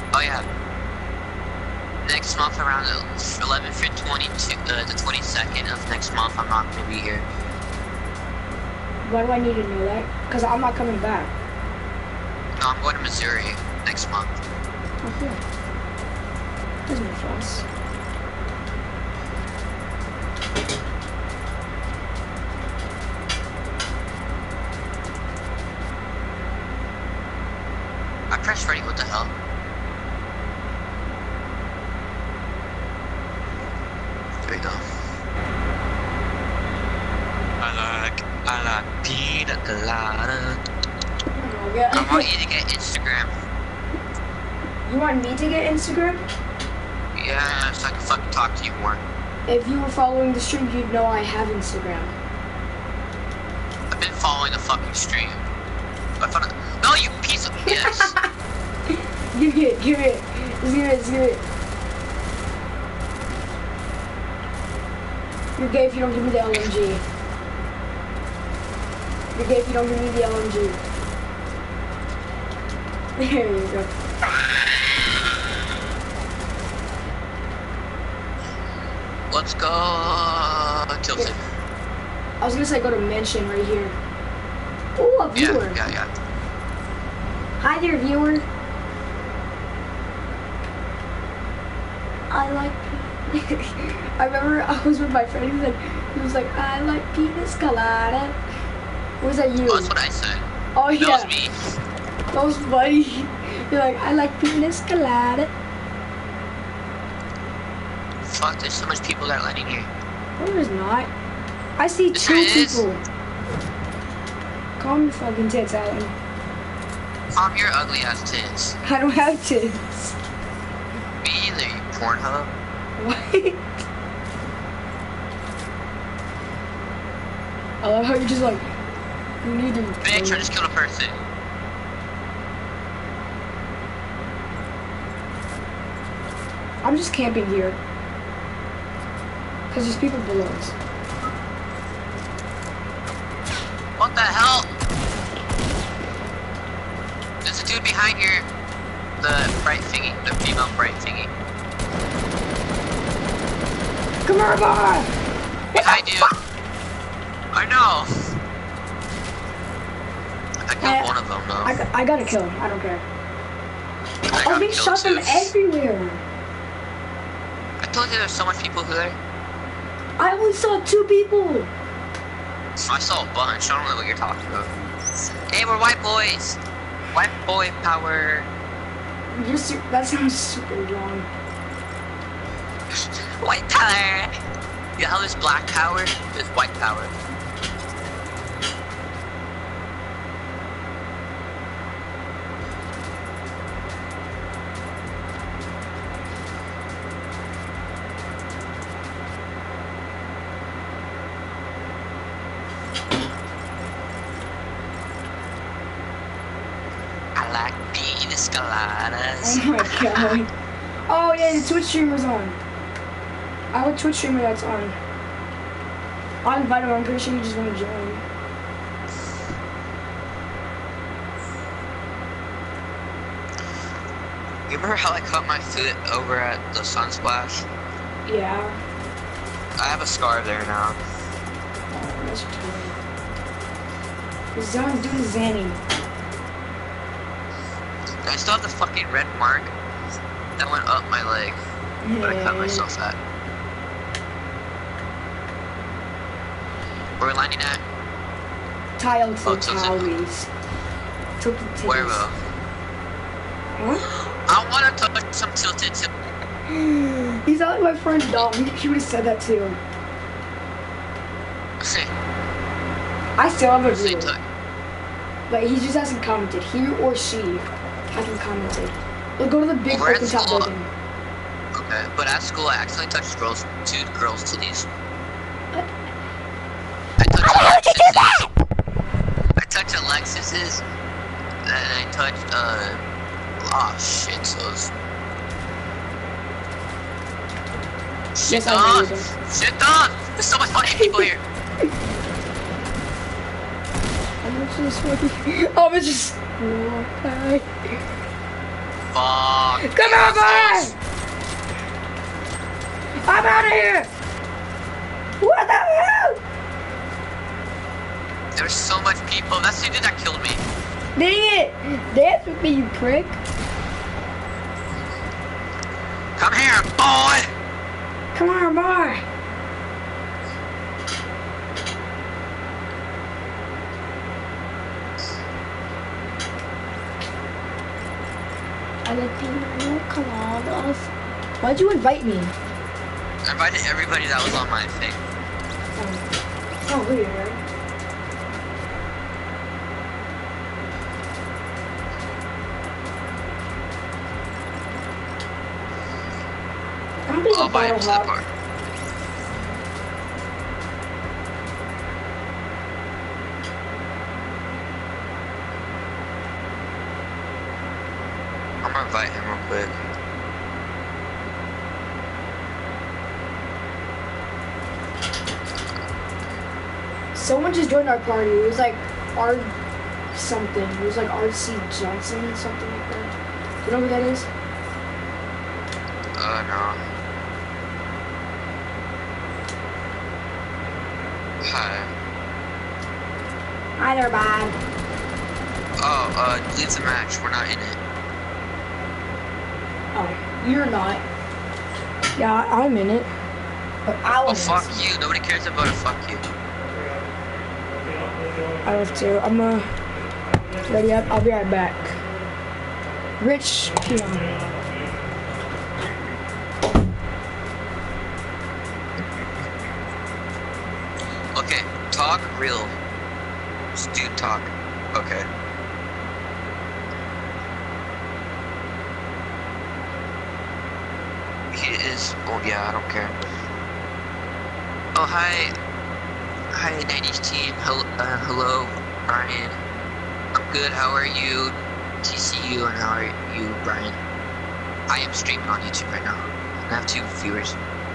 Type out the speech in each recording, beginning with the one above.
Oh yeah. Next month around 11th or 22, the 22nd of next month, I'm not gonna be here. Why do I need to know that? Because I'm not coming back. No, I'm going to Missouri next month. Oh, cool. There's no fuss. I pressed ready, what the hell? There we go. I like pina colada. Oh, yeah. I want you to get Instagram. You want me to get Instagram? Yeah, so I can fucking talk to you more. If you were following the stream, you'd know I have Instagram. I've been following the fucking stream. I found it. No, you piece of yes. Give it. Give it. You're gay if you don't give me the LMG. You're gay if you don't give me the LMG. There you go. Let's go Tilted. I was gonna say go to mention right here. Oh, a viewer. Yeah. Hi there, viewer. I like. I remember I was with my friend. He was like, I like pina colada. Was that you? Oh, that's what I said. Oh yeah. That was me. That was funny. You're like, I like pina colada. Fuck, there's so much people that are landing here. No, there's not. I see Yes, two there is. people. Calm your fucking tits, Alan. Calm your ugly ass tits. I don't have tits. Me either, you Pornhub. What? I love how you're just like, you need to. Bitch, I just killed a person. I'm just camping here. Because there's people below us. What the hell? There's a dude behind here. The bright thingy, the female bright thingy. Come here, boy! Behind you. I know. I killed one of them though. I gotta kill him. I don't care. I Oh, got they killed shot them too. everywhere. I told you there's so much people there. I only saw 2 people. I saw a bunch. I don't know what you're talking about. Hey, we're white boys. White boy power. That sounds super wrong. White power. You know how there's black power? There's white power. I like pina coladas. Oh my god. Oh yeah, the Twitch streamer's on. I have a Twitch streamer that's on. I'll invite him. I'm pretty sure you just want to join. You remember how I cut my foot over at the Sunsplash? Yeah. I have a scar there now. Oh, that's retarded. Someone's doing Zanny. I still have the fucking red mark that went up my leg. But I cut myself at. Where are we landing at? Tile to Oh, Tilted. Towries. Tilted Where titties. will? Huh? I want to touch some tilted. He's not like my friend Dom. He would have said that too. I still have a Say viewer. touch. But he just hasn't commented. He or she hasn't commented. We'll go to the big We're at open top school. building. Okay, but at school I accidentally touched two girls' titties. I touched Alexis's, and I touched oh shit, so's. Yes, I know you did. Shit on! There's so much fucking people here. I'm just fucking. Oh, it's just. Okay. Fuck. Come on, boy! I'm out of here! What the hell? There's so much people. That's the dude that killed me. Dang it! Dance with me, you prick. Come here, boy! Come on, boy. Why'd you invite me? I invited everybody that was on my thing. Oh, weird. I'll buy him to the park. I'm gonna invite him real quick. Someone just joined our party. It was like R something. It was like RC Johnson, something like that. You know who that is? No. Hi. Hi there, Bob. Oh, leave the match. We're not in it. Oh, you're not. Yeah, I'm in it. But I Oh, was. fuck you. Nobody cares about it. Fuck you. I have to. I'm ready up. I'll be right back. Rich Peon. Okay, talk real. Just do talk. Okay. He is. Oh yeah, I don't care. Oh hi. Hi, 90s team. Hello, Brian. I'm good. How are you? TCU, and how are you, Brian? I am streaming on YouTube right now. I have 2 viewers.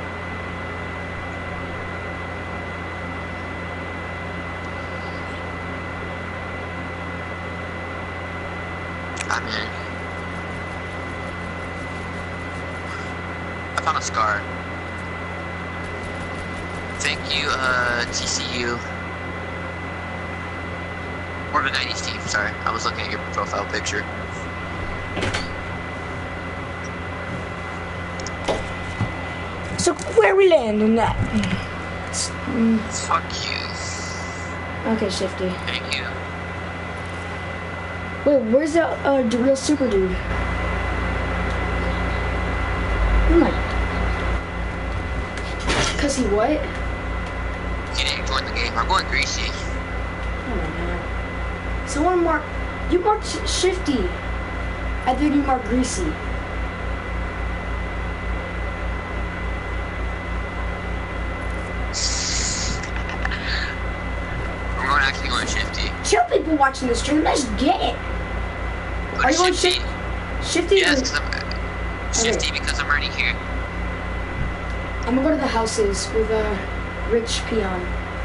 I'm in. I found a scar. Thank you, TCU. Or the 90s team, sorry. I was looking at your profile picture. So where we landing at? Fuck you. Okay, Shifty. Thank you. Wait, where's the real super dude? Oh my. Cause he what? He didn't join the game. I'm going greasy. Oh my god. Someone marked. You marked Shifty. I think you marked Greasy. I'm actually going Shifty. Chill, people watching the stream. Let's get it. Go Are to you going Shifty? Shifty? Yes, because I'm Shifty because I'm already here. I'm gonna go to the houses with Rich Peon.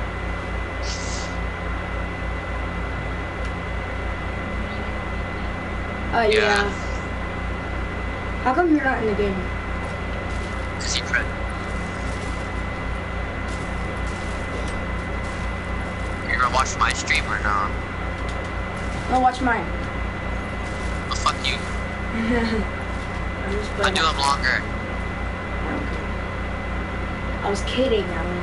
Yeah. How come you're not in the game? Because he tried. You're gonna watch my stream or no? No, watch mine. Well, fuck you. I'm just I playing. do them longer. I was kidding, Alan.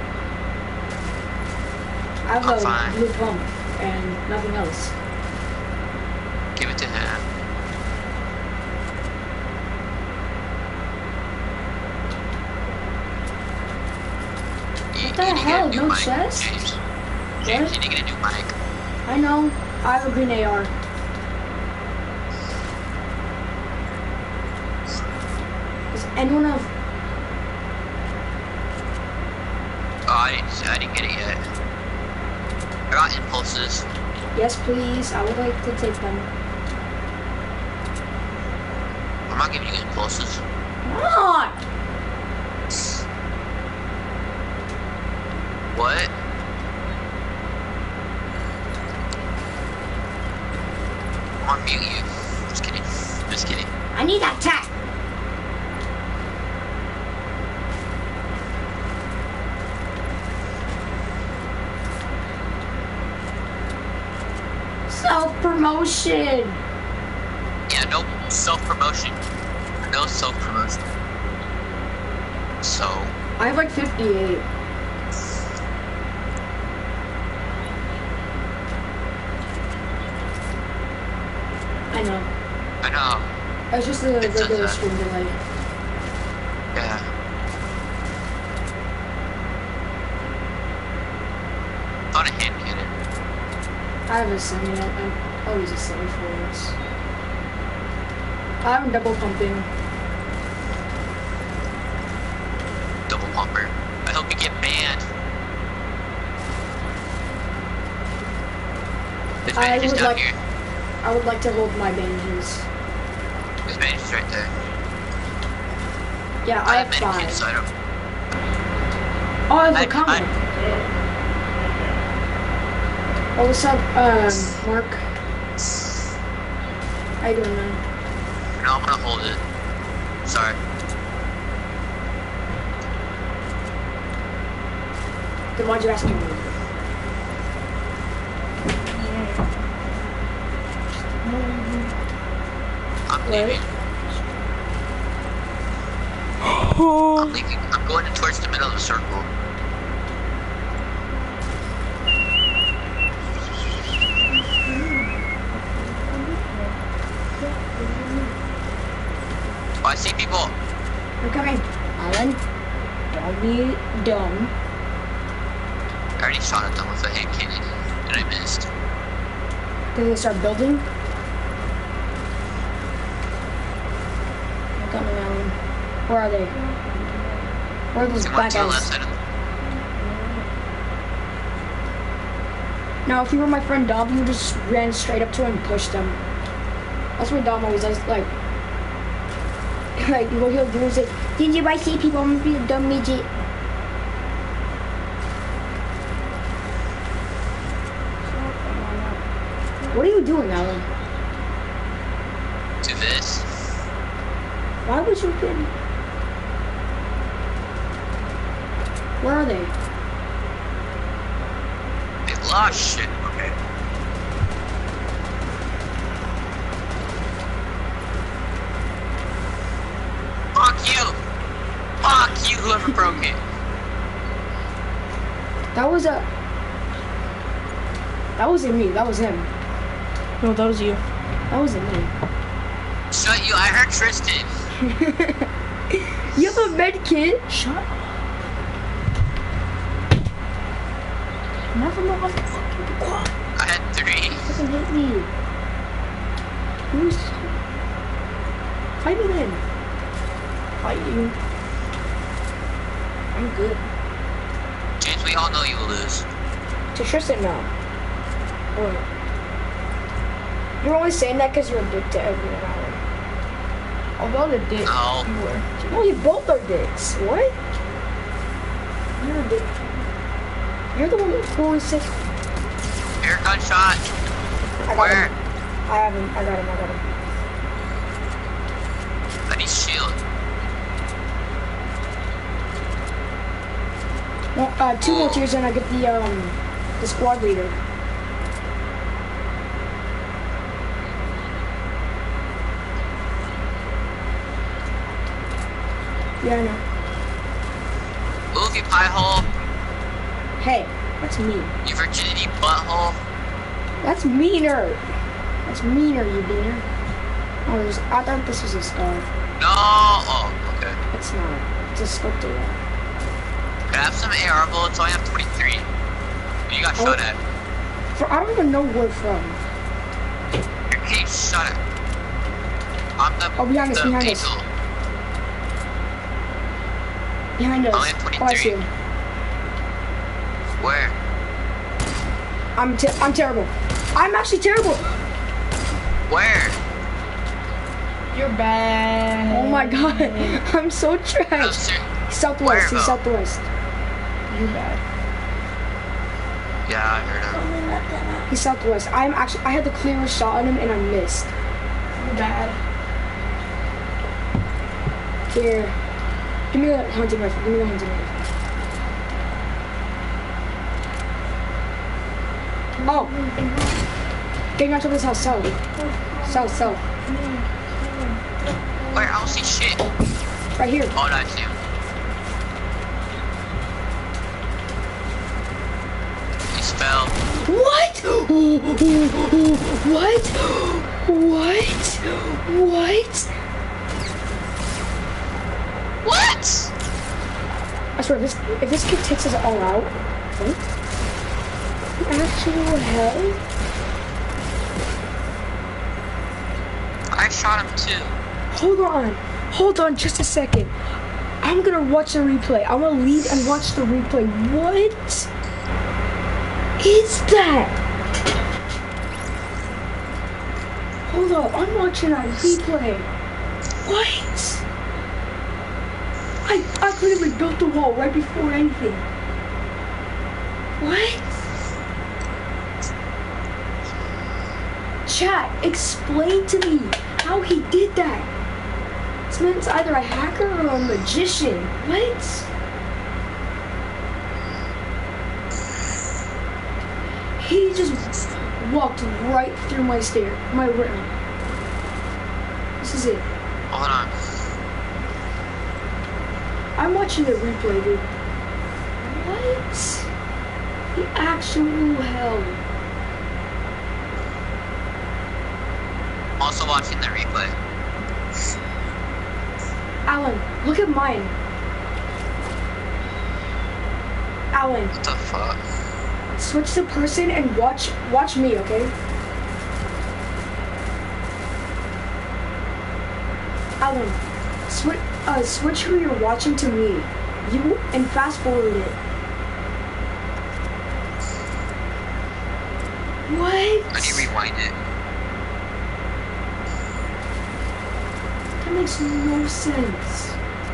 I have I'm a fine. blue pump and nothing else. Give it to him. What the hell? No mic, chest? James, What? you need to get a new mic. I know. I have a green AR. Does anyone have? Oh, I didn't get it yet. I got impulses. Yes, please. I would like to take them. I'm not giving you impulses. Come on! What? I'm on mute you. Just kidding. Just kidding. I need that tech. Self-promotion. Yeah, no self-promotion. No self-promotion. So. I have like 58. I know. I know. It's just the It does regular that. stream delay. Yeah. Thought a hand cannon. I have a semi. I'll use a semi for this. I'm double pumping. Double pumper. I hope you get banned. His I bandages would down like- here. I would like to hold my bandages. His bandages right there. Yeah, I have medikits, 5. so I don't. Oh, I have I- a comment. Oh, what's up, Mark? How you doing, man? No, I'm gonna hold it. Sorry. Then why'd you ask me? I'm What? leaving. I'm leaving. I'm going towards the middle of the circle. Oh, I see people. I'm coming. Alan, don't be dumb. I already shot at them with a hand cannon, and I missed. Did they start building? I'm coming, Alan. Where are they? Where are those They black went to the left guys? side of the... Now, if you were my friend Dom, you just ran straight up to him and pushed him. That's what Dom always does. Like what he'll do is like, did you see people? I'm gonna be a dumb midget. What are you doing, Alan? To this. Why would you get? Where are they? They lost shit. Okay. Fuck you! Fuck you, whoever broke it. That wasn't me. That was him. No, that was you. That wasn't me. Shut you, I heard Tristan. You have a med kit? Shut up. Never mind. Fucking quiet. I had 3. Fucking hit me. Who's fight me then? Fight you. I'm good. James, we all know you will lose. To Tristan now. Or you're only saying that because you're a dick to everyone else. Although the dick No. you were. No, you both are dicks. What? You're a dick. You're the one who always says. Air gunshot. I got Where? him. I have him. I got him. I need shield. Well, 2 more tiers and I get the squad leader. Yeah, I know. Move, you pie hole. Hey, that's mean. You virginity butthole. That's meaner. That's meaner, you beaner. Oh, I thought this was a scar. No. Oh, okay. It's not. It's a sculptor. I have some AR bullets, so I have 23. You got Oh. shot at. I don't even know where from. You're getting shot at. I'm the, Oh, behind us, the behind us. angel. Behind us. I have Oh, I 23. see him. Where? I'm terrible. I'm actually terrible. Where? You're bad. Oh my god. I'm so No, trash. sir. Southwest. Where, He's though? southwest. You're bad. Yeah, I heard him. He's southwest. I had the clearest shot on him and I missed. You're bad. Here. Give me the hunting rifle. Give me the hunting rifle. Oh! Getting out of this house, south. South, south. Where? I don't see shit. Right here. Oh, no, I see him. He fell. What? What? What? What? I swear, if this kid takes us all out, what? The actual hell? I shot him too. Hold on just a second. I'm gonna watch the replay. I'm gonna leave and watch the replay. What is that? Hold up, I'm watching that replay. What? I literally built the wall right before anything. What? Chat, explain to me how he did that. This man's either a hacker or a magician. What? He just walked right through my room. This is it. Hold on. I'm watching the replay, dude. What? The actual hell. I'm also watching the replay. Alan, look at mine. Alan, What the fuck? switch to person and watch me, okay? Alan, switch who you're watching to me. You and fast forward it. What? I need to rewind it. That makes no sense.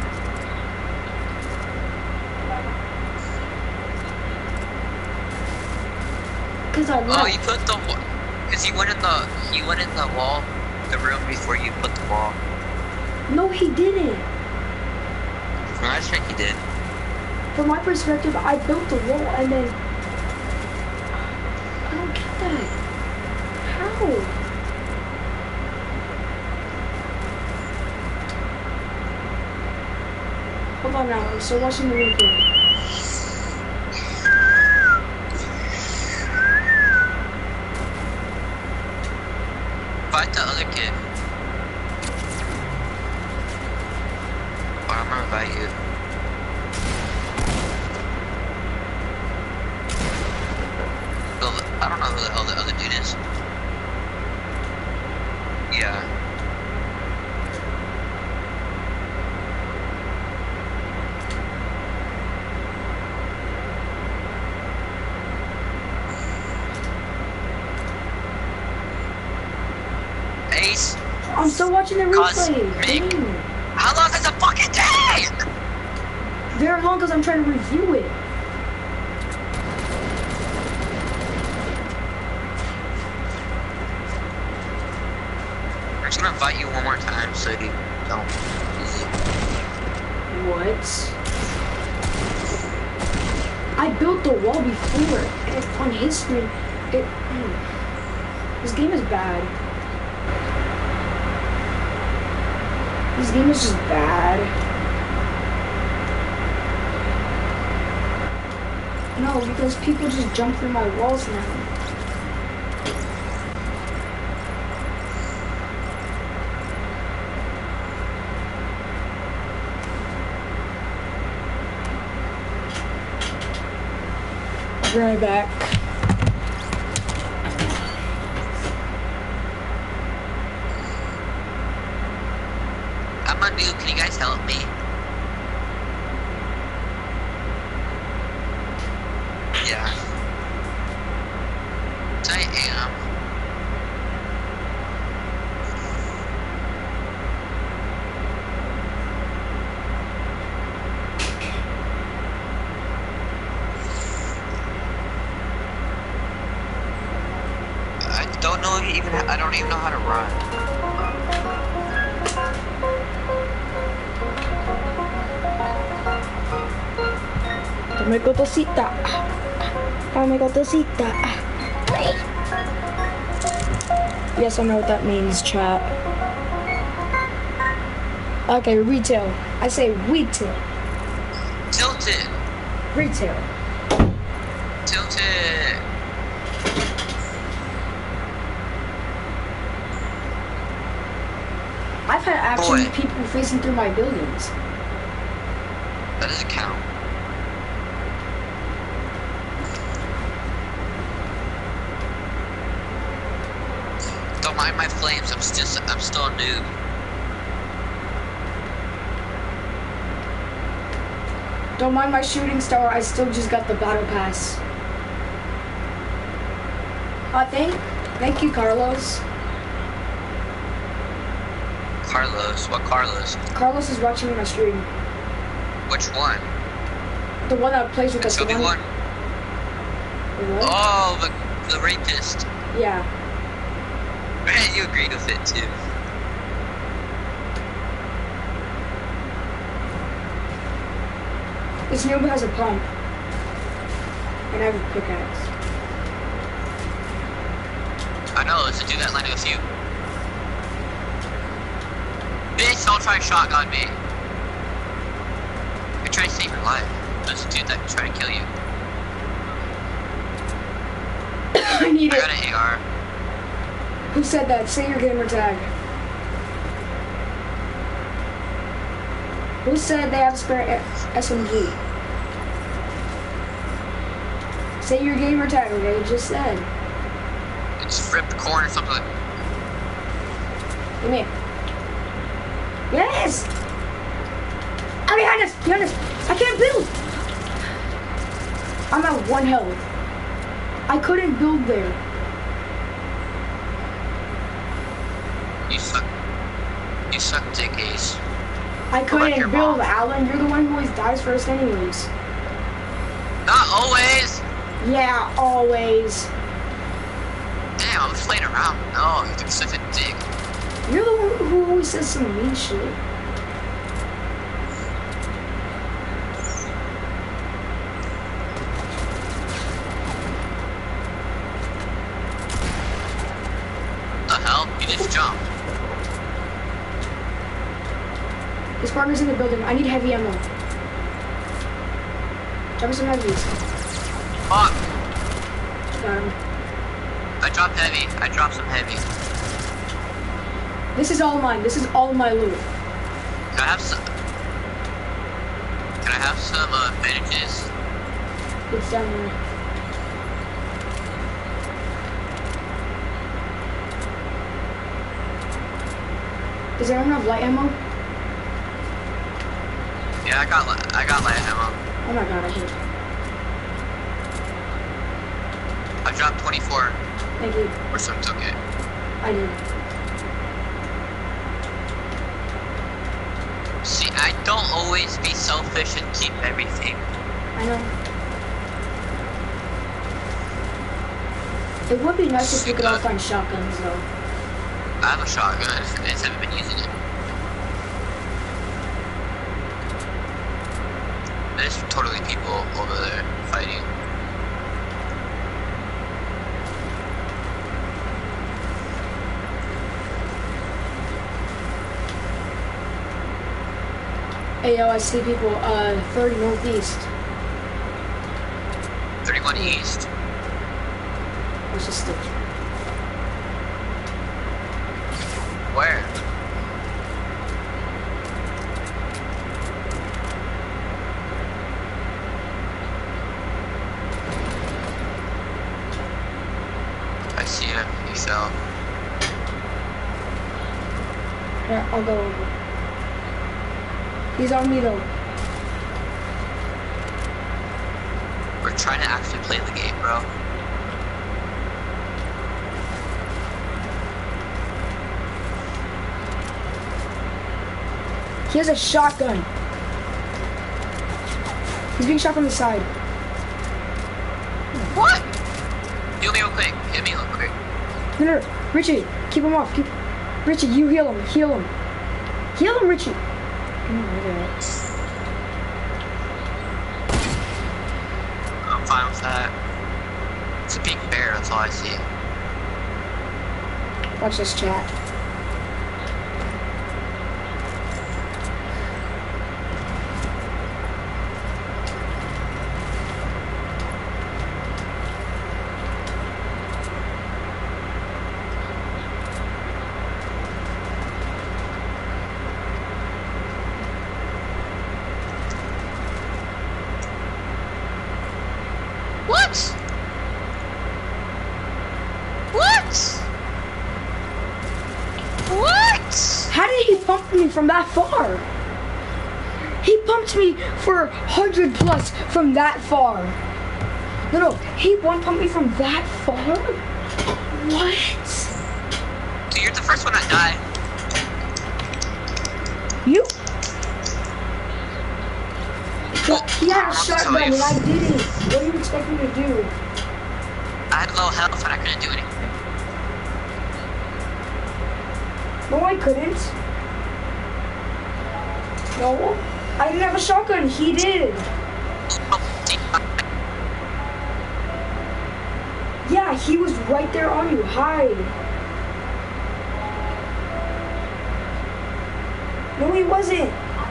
Cause I left. Oh, you put the cause he went in the wall, the room before you put the wall. No, he didn't. I think he did. From my perspective, I built the wall and then I don't get that. How? Hold on now, I'm still watching the replay. Fight the other kid. Or I'm gonna invite you. I don't know who the hell the other dude is. Yeah. Ace, I'm still watching the replay. Cosmic. Dang. how long is the fucking take? Very long because I'm trying to review it. I'm just gonna invite you one more time so you don't lose it. What? I built the wall before, and on his screen, this game is bad. This game is just bad. No, because people just jump through my walls now. Be right back. I'm a noob, can you guys help me? Yeah. I am. I don't even know how to run. Dame cotosita. Dame cotosita. Yes, I know what that means, chat. Okay, retail. I say retail. Tilted. Retail. Tilted. I've had action Boy. people facing through my buildings. That doesn't count. Don't mind my flames. I'm still a noob. Don't mind my shooting star, I still just got the battle pass. Thank you, Carlos. Carlos? What Carlos? Carlos is watching my stream. Which one? The one that plays with us. Show me one. The what? Oh, the rapist. Yeah. Man, you agreed with it too. This noob has a pump. And I have a pickaxe. I know, it's a dude that landed with you. Bitch, don't try to shotgun me. You're trying to save your life. There's a dude that tried to kill you. I need I it. got an AR. Who said that? Say your gamer tag. Who said they have a spare SMG? Say your gamer tag, okay? You just said. It's flip the corner or something. Come here. Yes! I'm behind us! Behind us! I can't build! I'm at 1 health. I couldn't build there. You suck. You suck dick, Ace. I couldn't your build, mom? Alan. You're the one who always dies first anyways. Not always! Yeah, always. Damn, I'm just playing around. No, you're such a dick. You're the one who always says some mean shit. The hell? You just jumped. His partner's in the building. I need heavy ammo. Drop me some heavies. Fuck! Got him. I dropped heavy. I dropped some heavy. This is all mine. This is all my loot. Can I have some? Can I have some bandages? It's down there. Does anyone have light ammo? Yeah, I got light ammo. Oh my god, I hit. I dropped 24. Thank you. Or some took it. I did. See, I don't always be selfish and keep everything. I know. It would be nice if we could all find shotguns though. I have a shotgun. I just haven't been using it. There's totally people over there fighting. Hey yo, I see people 30 northeast. 31 east. Let's just stick. Where? I see him. He fell. Yeah, I'll go over. He's on me though. We're trying to actually play the game, bro. He has a shotgun. He's being shot from the side. What? Heal me real quick. Hit me real quick. No, Richie, keep him off. Richie, you heal him. Heal him. Heal him, Richie. What's that? It's a big bear, that's all I see. Watch this chat. What? What? What? How did he pump me from that far? He pumped me for 100 plus from that far. No, he one pumped me from that far? What? Dude, you're the first one that died. You? Well, He had I a don't know shotgun what to and tell I you. didn't. What do you expect me to do? I had low health and I couldn't do anything. No, I couldn't. No, I didn't have a shotgun. He did. Yeah, he was right there on you. Hide. No, he wasn't.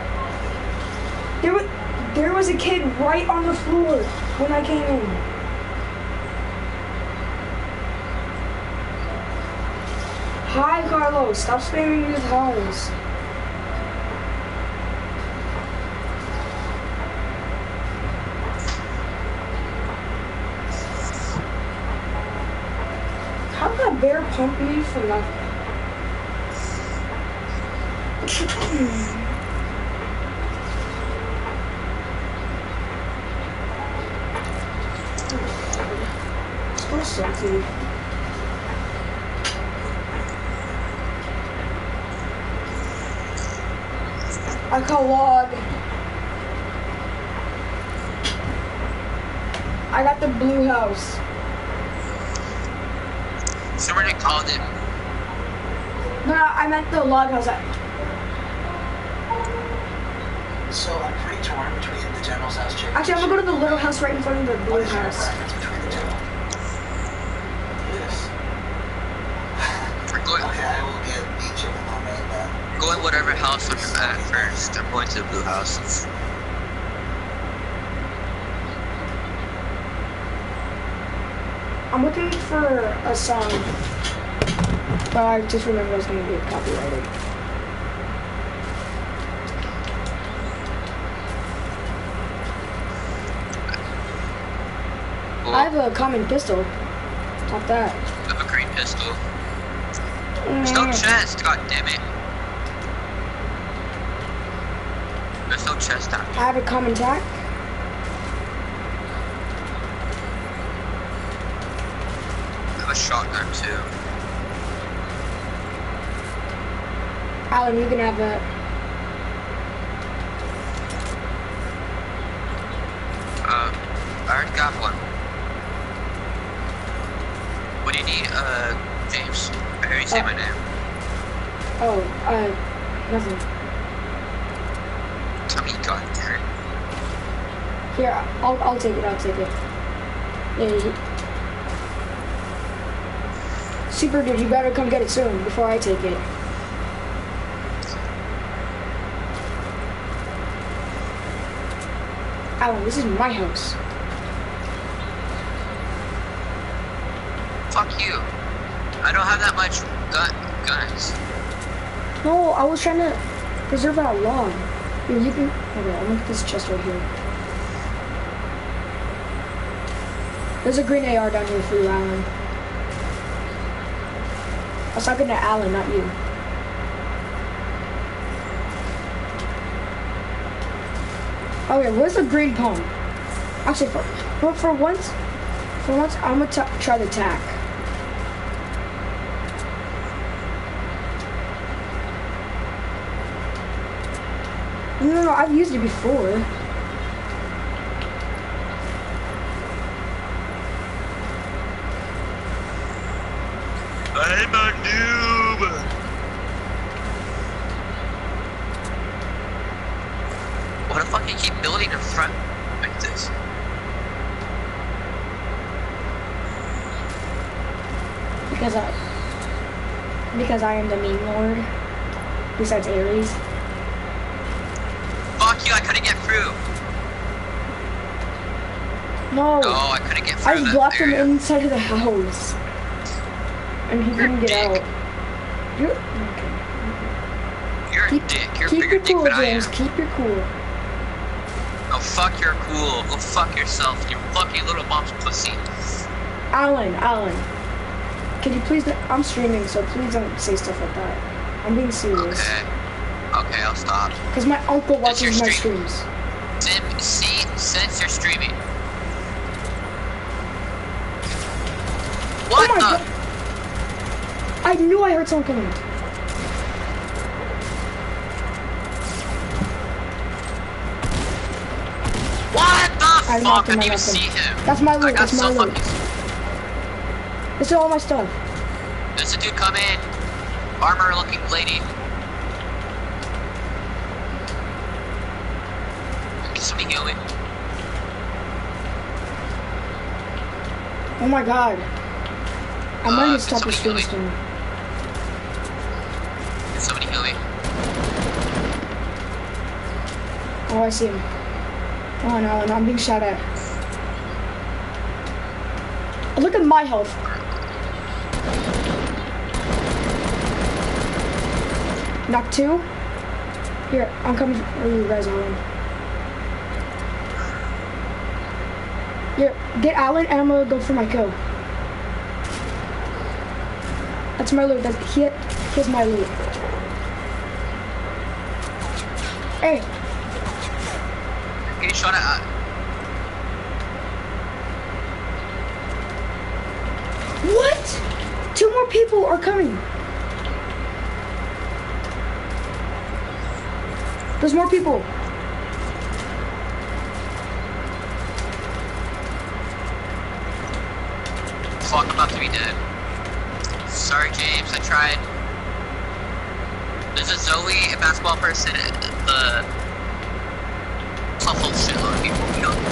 There was a kid right on the floor when I came in. Hi, Carlos. Stop spamming me with highs. How did that bear pump me from nothing? So salty. I call log. I got the blue house. Somebody called it. No, I meant the log house. So I'm pretty torn between the general's house championship. Actually, I'm gonna go to the little house right in front of the blue What is your house. preference between the two? Yes. We're going, Okay, I will get the chicken on main then. going whatever house I'm at first. I'm going to the blue house. I'm looking for a song, but I just remember I was gonna get copyrighted. Well, I have a common pistol. Not that. I have a green pistol. There's no chest, god damn it. There's no chest down I here. have a common tack. I have a shotgun too. Alan, you can have that. I already got one. What do you need, James? I heard you say my name. Oh, nothing. Tell me you got it. Here, I'll take it. I'll take it. Yeah. Super dude, you better come get it soon before I take it. Alan, this is my house. Fuck you. I don't have that much guns. No, I was trying to preserve that log. Here, you can. Okay, I'll look at this chest right here. There's a green AR down here for you, Alan. I was talking to Alan, not you. Okay, where's the green pump? Actually, for once, I'm gonna try the tack. No, I've used it before. I'm a noob. What the fuck you keep building in front like this? Because I am the meme lord. Besides Aries. Fuck you, I couldn't get through. No. No, I couldn't get through. I blocked him inside of the house. And he couldn't get dick. out. You're okay. You're a dick. You're a Keep bigger your dick cool, than I James. am. Keep your cool. Oh, fuck your cool. Go fuck yourself, you fucking little mom's pussy. Alan. Can you please? I'm streaming, so please don't say stuff like that. I'm being serious. Okay, I'll stop. Because my uncle It's your watches my stream. streams. Since you're streaming. Oh What my the? god! I knew I heard someone coming. What the I fuck? knocked I him, didn't even I knocked him. see him. That's my I loot. got That's my so loot. fucking. This is all my stuff. There's a dude coming. Armor looking lady. Can somebody heal me? Oh my god. I might need to can stop the somebody stream heal me? soon. Can somebody heal me? Oh, I see him. Oh no, I'm being shot at. Look at my health. Knock 2. Here, I'm coming for you guys, Alan. Here, get Alan and I'm gonna go for my kill. That's my loot. Here's my loot. Hey, Getting shot at. what? 2 more people are coming. There's more people. Fuck, I'm about to be dead. Sorry, James, I tried. There's a Zoe, a basketball person, the... It's a whole shitload of people, you know?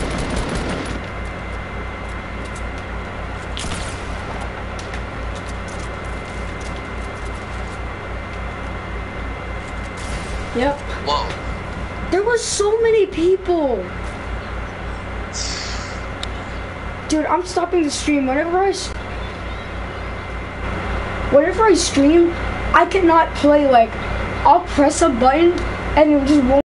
Yep. Whoa. There was so many people. Dude, I'm stopping the stream. Whenever I stream, I cannot play, like, I'll press a button and it just won't